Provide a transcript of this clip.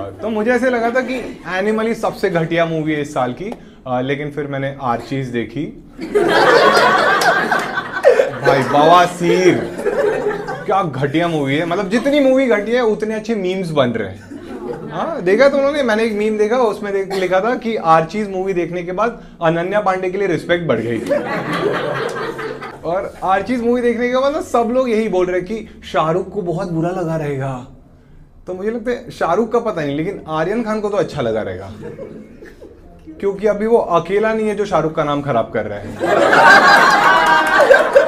तो मुझे ऐसे लगा था कि एनिमल ही सबसे घटिया मूवी है इस साल की, लेकिन फिर मैंने आर्चीज देखी। भाई बवासीर, क्या घटिया मूवी है। मतलब जितनी मूवी घटी है उतने अच्छे मीम्स बन रहे हैं। हाँ देखा तो उन्होंने, मैंने एक मीम देखा, उसमें लिखा था कि आर्चीज मूवी देखने के बाद अनन्या पांडे के लिए रिस्पेक्ट बढ़ गई। और आर्चीज मूवी देखने के बाद ना सब लोग यही बोल रहे हैं कि शाहरुख को बहुत बुरा लगा रहेगा। तो मुझे लगता है शाहरुख का पता नहीं, लेकिन आर्यन खान को तो अच्छा लगा रहेगा, क्योंकि अभी वो अकेला नहीं है जो शाहरुख का नाम खराब कर रहा है।